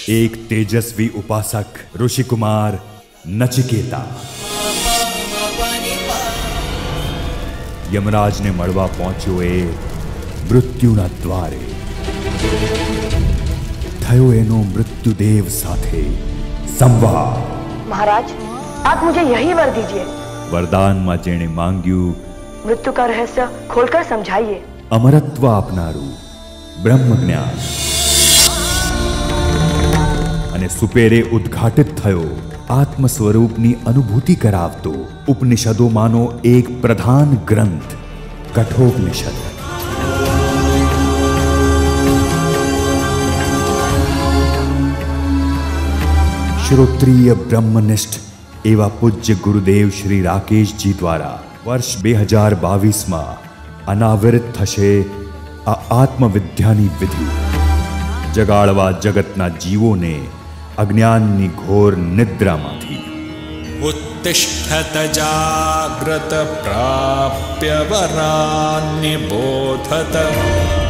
एक तेजस्वी उपासक ऋषि कुमार नचिकेता। यमराज ने मळवा पहुंच्यो ए मृत्युना द्वारे। थयो एनो मृत्युदेव साथे संवाद। महाराज, आप मुझे यही वर दीजिए। वरदान में जेने मांग्यू मृत्यु का रहस्य खोलकर समझाइए। अमरत्व आपनारू ब्रह्म ज्ञान અને સુપેરે ઉદ્ઘાટિત થયો આત્મ સ્વરૂપની અનુભૂતિ કરાવતો ઉપનિષદોમાંનો એક પ્રધાન ગ્રંથ કઠોપનિષદ। શ્રોત્રિય બ્રહ્મનિષ્ઠ એવા પૂજ્ય ગુરુદેવ શ્રી રાકેશજી દ્વારા વર્ષ 2022માં અનાવરિત થશે આ આત્મવિદ્યાની વિધિ। જગાડવા જગતના જીવોને अज्ञाननी घोर निद्रामांथी। उत्तिष्ठत जाग्रत प्राप्य वरान् निबोधत।